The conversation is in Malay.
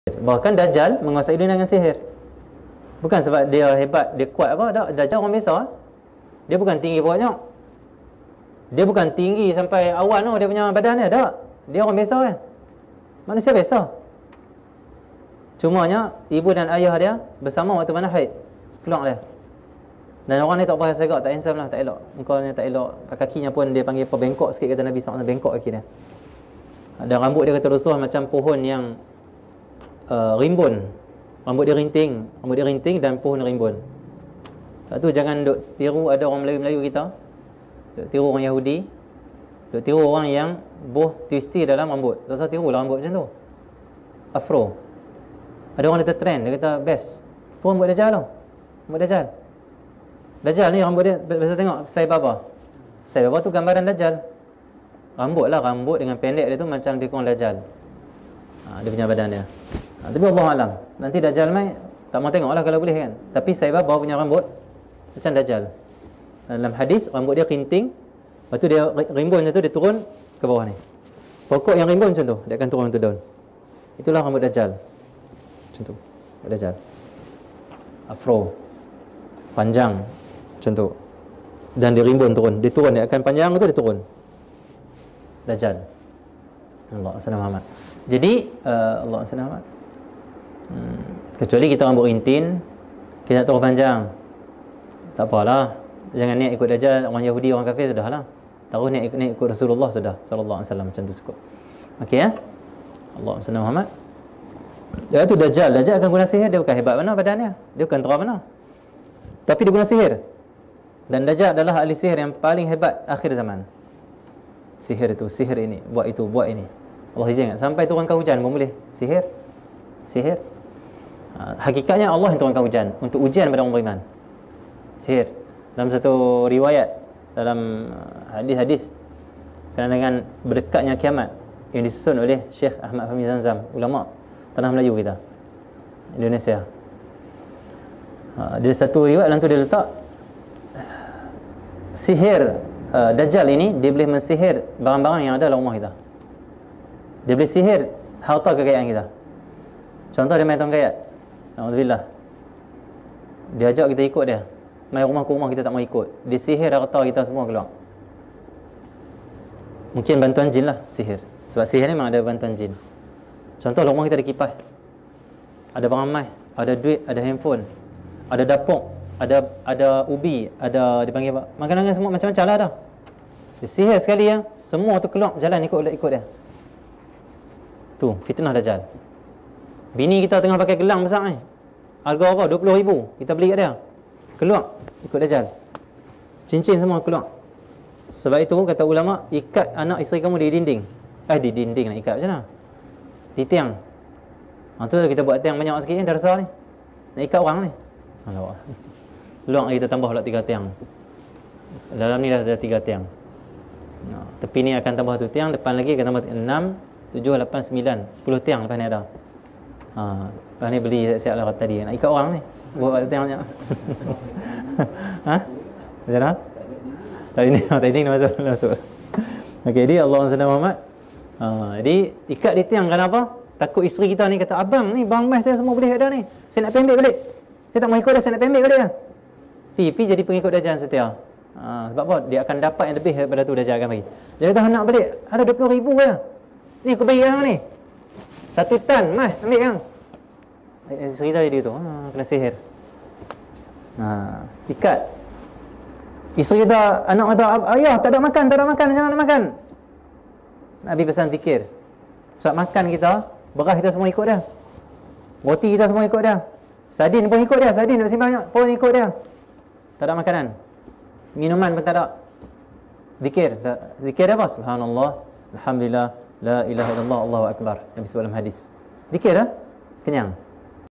Bahkan Dajjal menguasai dunia dengan sihir. Bukan sebab dia hebat, dia kuat apa, tak. Dajjal orang biasa. Dia bukan tinggi banyak. Dia bukan tinggi sampai awan dia punya badan dia, tak. Dia orang biasa kan. Manusia biasa. Cumanya ibu dan ayah dia bersama waktu mana haid. Keluar dia. Dan orang ni tak payah segak, tak handsome lah, tak elok. Mukanya tak elok. Kakinya pun dia panggil apa, bengkok sikit kata Nabi SAW, bengkok kaki dia. Dan rambut dia kata Rasulullah macam pohon yang rimbun. Rambut dia rinting dan pohon rimbun. Sebab tu jangan duk tiru ada orang Melayu-Melayu kita. Duk tiru orang Yahudi. Duk tiru orang yang boh twisty dalam rambut. Tak usah tirulah rambut macam tu. Afro. Ada orang kata trend, dia kata best. Tu rambut Dajjal tau. Rambut Dajjal. Dajjal ni rambut dia, biasa tengok Sai Baba. Sai Baba tu gambaran Dajjal. Rambut dengan pendek dia tu macam lebih kurang Dajjal. Dia punya badan dia. Tapi Allah Alam. Nanti Dajjal mai tak mau tengok lah kalau boleh kan. Tapi Sai Baba punya rambut macam Dajjal. Dalam hadis rambut dia kinting. Lepas tu dia rimbun macam tu, dia turun ke bawah ni. Pokok yang rimbun macam tu, dia akan turun tu daun. Itulah rambut Dajjal. Macam tu. Rambut Dajjal. Afro. Panjang. Macam tu. Dan dia rimbun turun. Dia turun, dia akan panjang tu, dia turun. Dajjal. Allah SWT. Jadi Allah SWT. Kecuali kita rambut rintin, kita nak turun panjang, tak apalah. Jangan niat ikut Dajjal, orang Yahudi, orang kafir, sudahlah. Taruh niat ikut Rasulullah sudah sallallahu alaihi wasallam, macam tu cukup. Okey ya. Allah SWT. Dia tu Dajjal akan guna sihir. Dia bukan hebat mana badannya, dia bukan terang mana, tapi dia guna sihir. Dan Dajjal adalah ahli sihir yang paling hebat akhir zaman. Sihir itu, sihir ini, buat itu, buat ini. Allah izin sampai turunkan hujan pun boleh. Sihir. Hakikatnya Allah yang turunkan hujan untuk ujian pada orang beriman. Sihir. Dalam satu riwayat, dalam hadis-hadis dengan berdekatnya kiamat yang disusun oleh Syekh Ahmad Fahmi Zamzam, ulama tanah Melayu kita, Indonesia. Dia satu riwayat dalam tu dia letak sihir Dajjal ini, dia boleh mensihir barang-barang yang ada dalam rumah kita. Dia boleh sihir harta kekayaan kita. Contoh dia main tongkayat. Alhamdulillah. Dia ajak kita ikut dia. Main rumah ke rumah kita tak mau ikut. Dia sihir harta kita semua keluar. Mungkin bantuan jin lah sihir. Sebab sihir ni memang ada bantuan jin. Contoh rumah kita ada kipas, ada barang emas, ada duit, ada handphone, ada dapur, ada ubi, ada dipanggil apa? Makanan semua macam-macam lah dah. Dia sihir sekali ya, semua tu keluar jalan ikut dia. Tu fitnah Dajjal. Bini kita tengah pakai gelang besar ni. Harga apa? 20,000. Kita beli kat dia. Keluar ikut Dajjal. Cincin semua keluar. Sebab itu kata ulama, ikat anak isteri kamu di dinding. Di dinding nak ikat macam mana? Di tiang. Tu kita buat tiang banyak sikit ni, dah besar ni. Nak ikat orang ni. Allah. Luang kita tambah pula 3 tiang. Dalam ni dah ada 3 tiang. Tepi ni akan tambah 1 tiang, depan lagi akan tambah 6, 7, 8, 9, 10 tiang lepas ni ada. Lepas ni beli siap-siap lah tadi. Nak ikat orang ni. Buat tiang banyak. Macam mana? Tadi ni masuk. Okey, dia Allah SWT. Jadi ikat di tiang kenapa? Takut isteri kita ni kata, abang ni bang mas saya semua boleh ada ni. Saya nak pendek balik. Saya tak mau ikut dah, saya nak pendek balik dah. Pi jadi pengikut Dajjal setia. Sebab apa? Dia akan dapat yang lebih daripada tu Dajjal akan bagi. Dia kata nak balik, ada 20,000 je. Ni aku bagi hang ni. 1 tan mas, ambil hang. Cerita jadi tu, kena sihir. Ikat. Isteri kita, anak kata, ayah tak ada makan, macam mana nak makan? Nabi pesan fikir. Sebab makan kita, beras kita semua ikut dia. Roti kita semua ikut dia. Sardin pun ikut dia, sardin nak simpan banyak pun ikut dia. Tak ada makanan. Minuman pun tak ada. Zikir. Zikir apa? Subhanallah, alhamdulillah, la ilaha illallah, Allahu akbar. Nabi sebut dalam hadis. Zikir dah, kenyang.